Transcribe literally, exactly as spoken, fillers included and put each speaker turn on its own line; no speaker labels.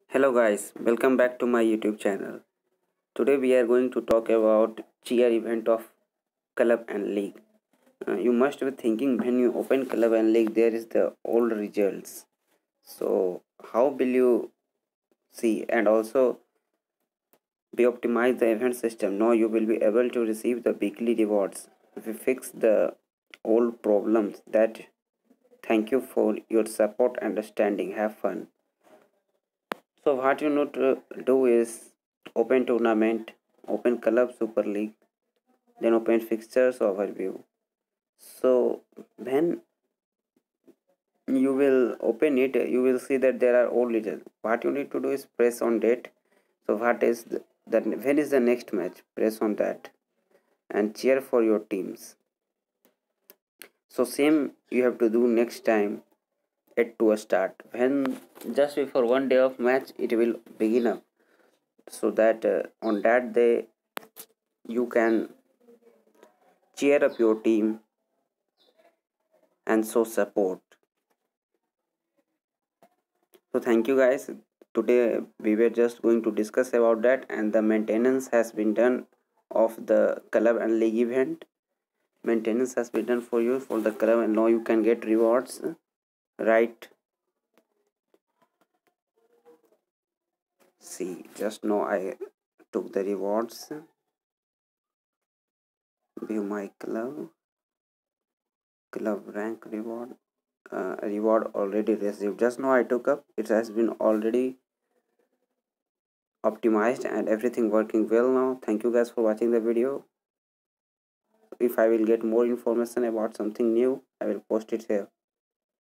Hello guys, welcome back to my YouTube channel. Today we are going to talk about cheer event of club and league. Uh, you must be thinking when you open club and league there is the old results. So how will you see and also we optimize the event system? Now you will be able to receive the weekly rewards. We fix the old problems that thank you for your support understanding. Have fun. So what you need to do is open tournament, open club super league, then open fixtures overview. So when you will open it, you will see that there are all regions. What you need to do is press on date. So what is the, that when is the next match? Press on that and cheer for your teams. So same you have to do next time at to a start. When just before one day of match it will begin up. So that uh, on that day you can cheer up your team and show support. So thank you guys. Today we were just going to discuss about that, and the maintenance has been done of the club and league event. Maintenance has been done for you for the club, and now you can get rewards. Right? See, just now I took the rewards. View my club, club rank reward. Uh, reward already received. Just now I took up. It has been already optimized and everything working well now. Thank you guys for watching the video. If I will get more information about something new, I will post it here.